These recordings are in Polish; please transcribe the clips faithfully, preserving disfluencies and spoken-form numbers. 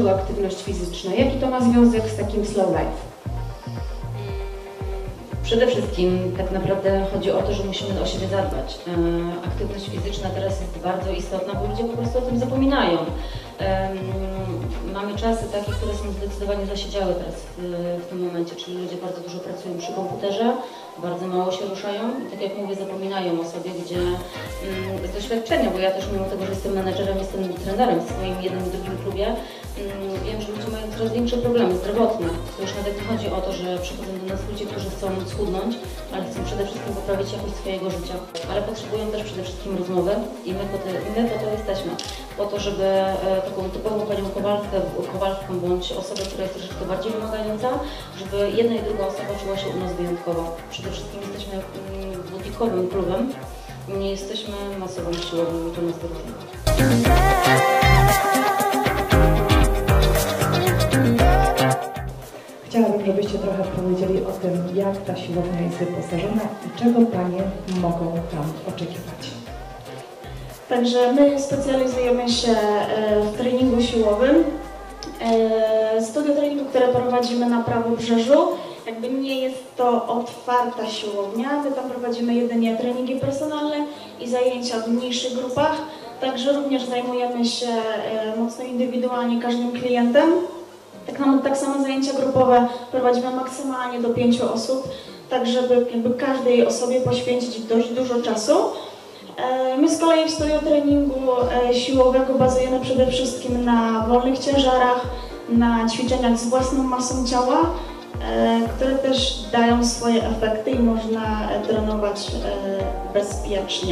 słowo aktywność fizyczna? Jaki to ma związek z takim slow life? Przede wszystkim tak naprawdę chodzi o to, że musimy o siebie zadbać. Aktywność fizyczna teraz jest bardzo istotna, bo ludzie po prostu o tym zapominają. Mamy czasy takie, które są zdecydowanie zasiedziałe teraz w, w tym momencie, czyli ludzie bardzo dużo pracują przy komputerze, bardzo mało się ruszają i tak jak mówię, zapominają o sobie, gdzie z doświadczenia, bo ja też mimo tego, że jestem menedżerem, jestem trenerem w swoim jednym i drugim klubie, wiem, że ludzie mają coraz większe problemy zdrowotne. To już nawet nie chodzi o to, że przychodzą do nas ludzie, którzy chcą schudnąć, ale chcą przede wszystkim poprawić jakość swojego życia. Ale potrzebują też przede wszystkim rozmowy i my po, te, my po to jesteśmy. Po to, żeby taką typową panią Kowalskę, Kowalską bądź osobę, która jest troszeczkę bardziej wymagająca, żeby jedna i druga osoba czuła się u nas wyjątkowo. Przede wszystkim jesteśmy butikowym klubem, nie jesteśmy masową siłownią i to nas wyróżnia. Chciałabym, żebyście trochę powiedzieli o tym, jak ta siłownia jest wyposażona i czego Panie mogą tam oczekiwać. Także my specjalizujemy się w treningu siłowym. Studio treningu, które prowadzimy na Prawobrzeżu, jakby nie jest to otwarta siłownia. My tam prowadzimy jedynie treningi personalne i zajęcia w mniejszych grupach. Także również zajmujemy się mocno indywidualnie każdym klientem. Tak, tak samo zajęcia grupowe prowadzimy maksymalnie do pięciu osób, tak żeby jakby każdej osobie poświęcić dość dużo czasu. My z kolei w studio treningu siłowego bazujemy przede wszystkim na wolnych ciężarach, na ćwiczeniach z własną masą ciała, które też dają swoje efekty i można trenować bezpiecznie.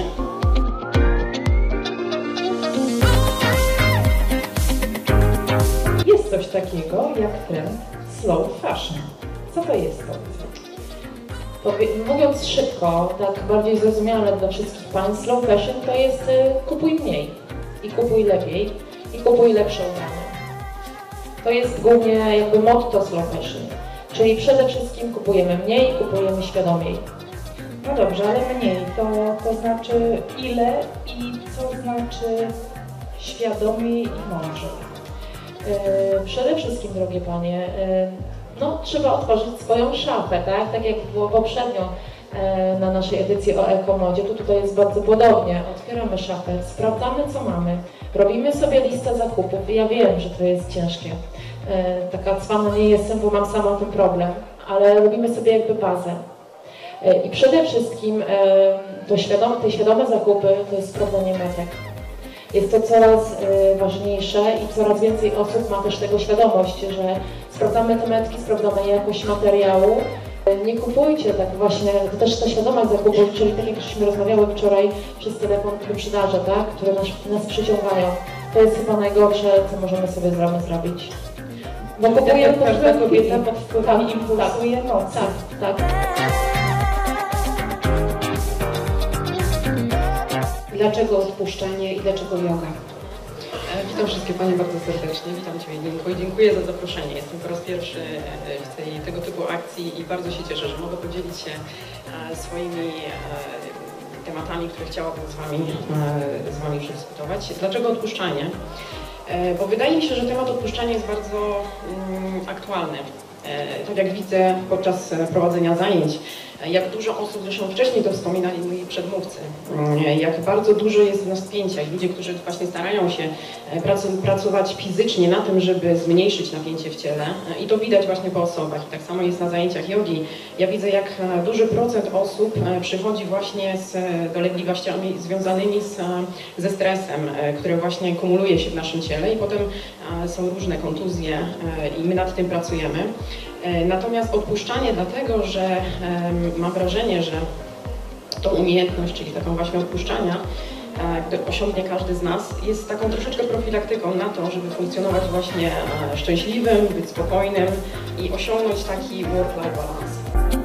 Jest coś takiego jak trend slow fashion. Co to jest to? Mówiąc szybko, tak bardziej zrozumiale dla wszystkich pań, slow fashion to jest y, kupuj mniej i kupuj lepiej i kupuj lepsze ubrania. To jest głównie jakby motto slow fashion, czyli przede wszystkim kupujemy mniej, kupujemy świadomiej. No dobrze, ale mniej to, to znaczy ile i co znaczy świadomiej i mądrzej? Yy, przede wszystkim, drogie panie, yy, no, trzeba otworzyć swoją szafę, tak? Tak jak było poprzednio e, na naszej edycji o ekomodzie, to tutaj jest bardzo podobnie. Otwieramy szafę, sprawdzamy co mamy, robimy sobie listę zakupów. Ja wiem, że to jest ciężkie. E, taka cwana nie jestem, bo mam sama ten problem, ale robimy sobie jakby bazę. E, I przede wszystkim e, to świadome, te świadome zakupy to jest sprawdzanie metek. Jest to coraz y, ważniejsze i coraz więcej osób ma też tego świadomość, że sprawdzamy te metki, sprawdzamy jakość materiału. Nie kupujcie tak właśnie, to też ta świadomość zakupów, czyli tak jak żeśmy rozmawiały wczoraj przez telefon wyprzedaże, tak, które nas, nas przyciągają. To jest chyba najgorsze, co możemy sobie z ramy zrobić. Bo kupujemy każda kobieta pod wpływem impulsu i emocji. Tak, tak. Dlaczego odpuszczanie i dlaczego yoga? Witam wszystkie Panie bardzo serdecznie, witam Ciebie Linko i dziękuję za zaproszenie. Jestem po raz pierwszy w tej, tego typu akcji i bardzo się cieszę, że mogę podzielić się swoimi tematami, które chciałabym z Wami, z Wami przedyskutować. Dlaczego odpuszczanie? Bo wydaje mi się, że temat odpuszczania jest bardzo um, aktualny. Tak jak widzę podczas prowadzenia zajęć, jak dużo osób, zresztą wcześniej to wspominali moi przedmówcy, jak bardzo dużo jest w nas spięcia i ludzie, którzy właśnie starają się pracować fizycznie na tym, żeby zmniejszyć napięcie w ciele i to widać właśnie po osobach. I tak samo jest na zajęciach jogi. Ja widzę, jak duży procent osób przychodzi właśnie z dolegliwościami związanymi z, ze stresem, który właśnie kumuluje się w naszym ciele i potem są różne kontuzje i my nad tym pracujemy. Natomiast odpuszczanie dlatego, że mam wrażenie, że tą umiejętność, czyli taką właśnie odpuszczania, który osiągnie każdy z nas, jest taką troszeczkę profilaktyką na to, żeby funkcjonować właśnie szczęśliwym, być spokojnym i osiągnąć taki work-life balance.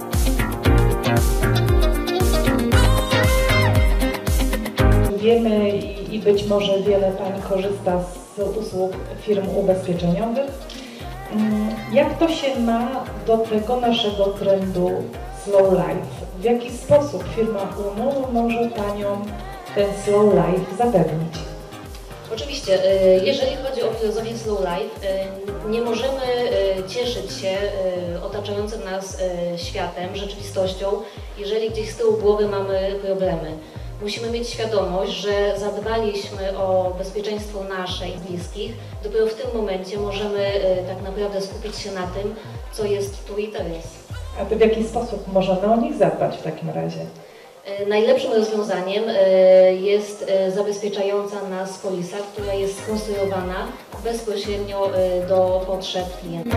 Wiemy i, i być może wiele Pań korzysta z usług firm ubezpieczeniowych. Jak to się ma do tego naszego trendu slow life? W jaki sposób firma UNO może Paniom ten slow life zapewnić? Oczywiście, jeżeli chodzi o filozofię Slow Life, nie możemy cieszyć się otaczającym nas światem, rzeczywistością, jeżeli gdzieś z tyłu głowy mamy problemy. Musimy mieć świadomość, że zadbaliśmy o bezpieczeństwo nasze i bliskich. Dopiero w tym momencie możemy tak naprawdę skupić się na tym, co jest tu i teraz. A to w jaki sposób możemy o nich zadbać w takim razie? Najlepszym rozwiązaniem jest zabezpieczająca nas polisa, która jest skonstruowana bezpośrednio do potrzeb klienta.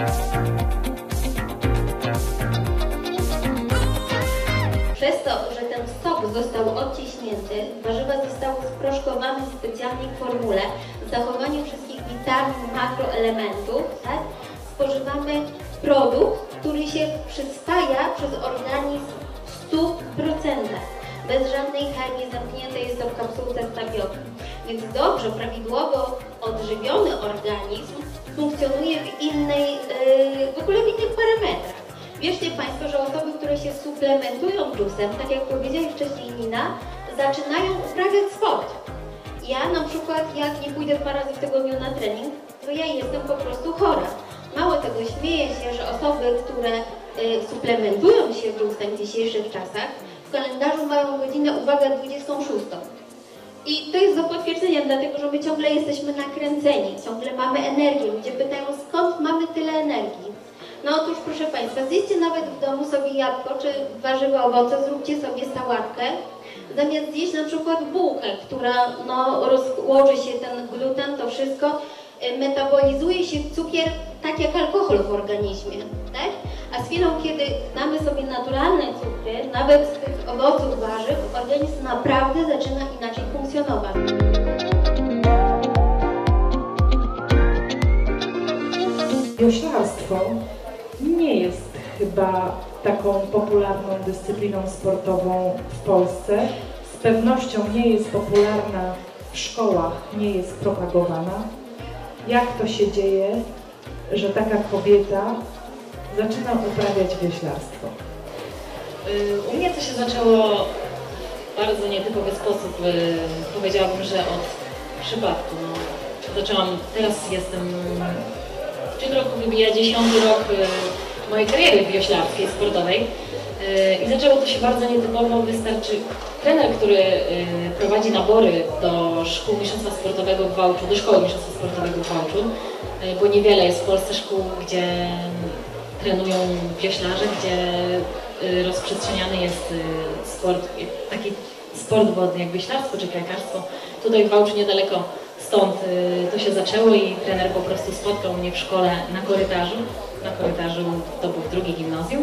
Przez to, że ten sok został odciśnięty, warzywa zostały sproszkowane w specjalnej formule z zachowaniem wszystkich witamin, makroelementów, tak? Spożywamy produkt, który się przyswaja przez organizm w stu procentach. Bez żadnej chemii, zamknięte jest to w kapsułce wstawione. Więc dobrze, prawidłowo odżywiony organizm funkcjonuje w innej, yy, w ogóle w innych parametrach. Wierzcie Państwo, że osoby, które się suplementują dżusem, tak jak powiedziała wcześniej Nina, zaczynają uprawiać sport. Ja na przykład, jak nie pójdę dwa razy w tygodniu na trening, to ja jestem po prostu chora. Mało tego, śmieję się, że osoby, które y, suplementują się dżusem w dzisiejszych czasach, w kalendarzu mają godzinę, uwaga, dwudziestą szóstą. I to jest do potwierdzenia, dlatego że my ciągle jesteśmy nakręceni, ciągle mamy energię. Ludzie pytają, skąd mamy tyle energii? No otóż, proszę Państwa, zjedźcie nawet w domu sobie jabłko czy warzywa, owoce, zróbcie sobie sałatkę, zamiast zjeść na przykład bułkę, która no, rozłoży się ten gluten, to wszystko, metabolizuje się cukier tak jak alkohol w organizmie, tak? A z chwilą, kiedy damy sobie naturalne cukry, nawet z tych owoców, warzyw, organizm naprawdę zaczyna inaczej funkcjonować. Wioślarstwo nie jest chyba taką popularną dyscypliną sportową w Polsce. Z pewnością nie jest popularna w szkołach, nie jest propagowana. Jak to się dzieje, że taka kobieta zaczyna uprawiać wioślarstwo? U mnie to się zaczęło w bardzo nietypowy sposób. Powiedziałabym, że od przypadku. No, zaczęłam, teraz jestem w tym roku wybija dziesiąty rok mojej kariery wioślarskiej, sportowej i zaczęło to się bardzo nietypowo. Wystarczy trener, który prowadzi nabory do szkół mistrzostwa sportowego w Wałczu, do szkoły mistrzostwa sportowego w Wałczu, bo niewiele jest w Polsce szkół, gdzie trenują wioślarze, gdzie rozprzestrzeniany jest sport, taki sport wodny jak wioślarstwo czy kajakarstwo. Tutaj w Wałczu niedaleko stąd to się zaczęło i trener po prostu spotkał mnie w szkole na korytarzu. Na korytarzu to był drugi gimnazjum.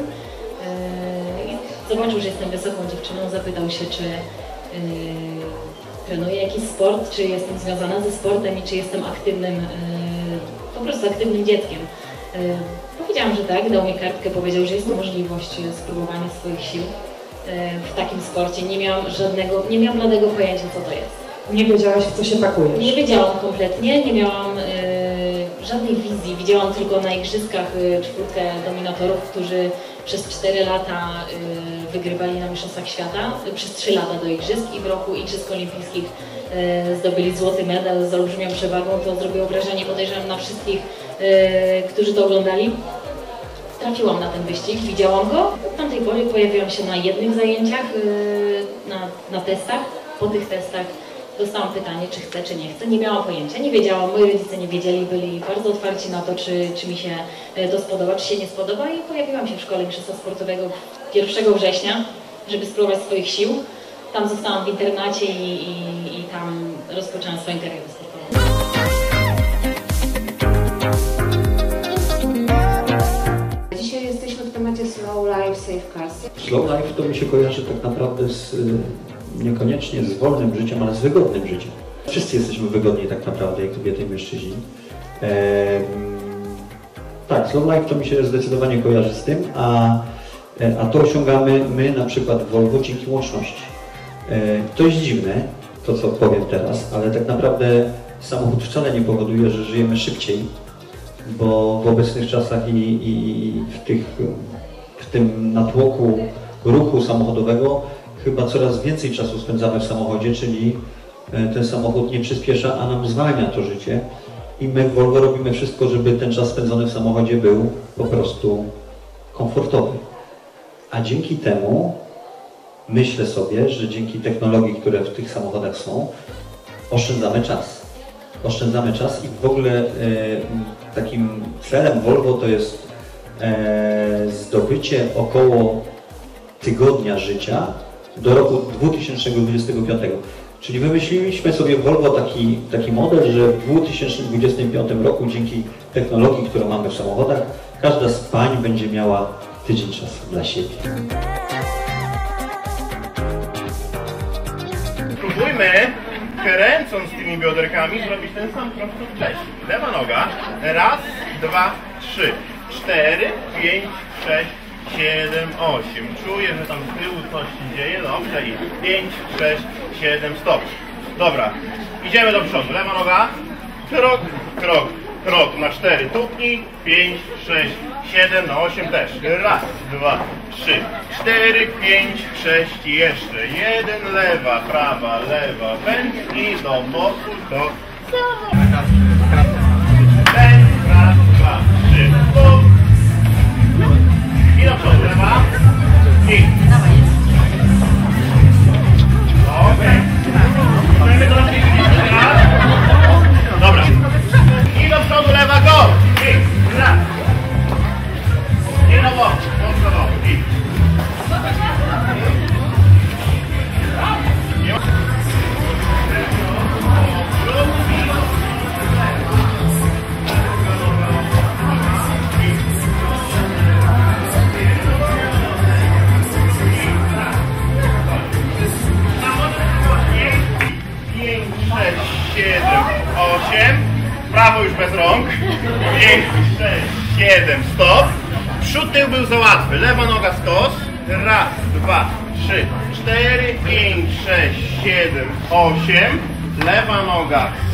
I zobaczył, że jestem wysoką dziewczyną, zapytał się, czy yy, trenuję jakiś sport, czy jestem związana ze sportem i czy jestem aktywnym, yy, po prostu aktywnym dzieckiem. Yy, powiedziałam, że tak, dał mi kartkę, powiedział, że jest to możliwość spróbowania swoich sił yy, w takim sporcie. Nie miałam żadnego, nie miałam bladego pojęcia, co to jest. Nie wiedziałaś, w co się pakujesz? Nie wiedziałam kompletnie, nie miałam yy, żadnej wizji. Widziałam tylko na igrzyskach yy, czwórkę dominatorów, którzy przez cztery lata yy, wygrywali na Mistrzostwach Świata, yy, przez trzy lata do igrzysk i w roku Igrzysk Olimpijskich yy, zdobyli złoty medal z olbrzymią przewagą. To zrobiło wrażenie, podejrzewam, na wszystkich, yy, którzy to oglądali. Trafiłam na ten wyścig, widziałam go. Od tamtej pory pojawiłam się na jednych zajęciach, yy, na, na testach. Po tych testach dostałam pytanie, czy chcę, czy nie chcę. Nie miałam pojęcia, nie wiedziałam, moi rodzice nie wiedzieli, byli bardzo otwarci na to, czy, czy mi się to spodoba, czy się nie spodoba i pojawiłam się w szkole mistrzostwa sportowego pierwszego września, żeby spróbować swoich sił. Tam zostałam w internacie i, i, i tam rozpoczęłam swoją karierę sportową. Dzisiaj jesteśmy w temacie Slow Life, Safe Cars. Slow Life to mi się kojarzy tak naprawdę z niekoniecznie z wolnym życiem, ale z wygodnym życiem. Wszyscy jesteśmy wygodni tak naprawdę, jak kobiety i mężczyźni. Eee, tak, Slow Life to mi się zdecydowanie kojarzy z tym, a, a to osiągamy my na przykład w Volvo dzięki łączności. Eee, to jest dziwne, to co powiem teraz, ale tak naprawdę samochód wcale nie powoduje, że żyjemy szybciej, bo w obecnych czasach i, i w, tych, w tym natłoku ruchu samochodowego chyba coraz więcej czasu spędzamy w samochodzie, czyli ten samochód nie przyspiesza, a nam zwalnia to życie. I my w Volvo robimy wszystko, żeby ten czas spędzony w samochodzie był po prostu komfortowy. A dzięki temu myślę sobie, że dzięki technologii, które w tych samochodach są, oszczędzamy czas. Oszczędzamy czas i w ogóle e, takim celem Volvo to jest e, zdobycie około tygodnia życia do roku dwa tysiące dwudziestego piątego. Czyli wymyśliliśmy sobie w Volvo taki, taki model, że w dwa tysiące dwudziestym piątym roku dzięki technologii, którą mamy w samochodach, każda z pań będzie miała tydzień czasu dla siebie. Spróbujmy, kręcąc tymi bioderkami, zrobić ten sam krok co wcześniej. Lewa noga. Raz, dwa, trzy, cztery, pięć, sześć, siedem, osiem. Czuję, że tam z tyłu coś się dzieje. Dobrze. I pięć, sześć, siedem, stop. Dobra. Idziemy do przodu. Lewa noga. Krok, krok, krok. Na cztery tupnij. pięć, sześć, siedem, na osiem też. Raz, dwa, trzy, cztery, pięć, sześć, jeszcze. Jeden, lewa, prawa, lewa, pędź i do boku, do pędź, raz, dwa, trzy, pum. I do przodu, lewa. I. Okej. Możemy to robić raz. Dobra. I do przodu, lewa, go. I. Raz. I do boku, do przodu. I. siedem, osiem, prawo już bez rąk, pięć, sześć, siedem, stop, przód tył był za łatwy, lewa noga stos, raz, dwa, trzy, cztery, pięć, sześć, siedem, osiem, lewa noga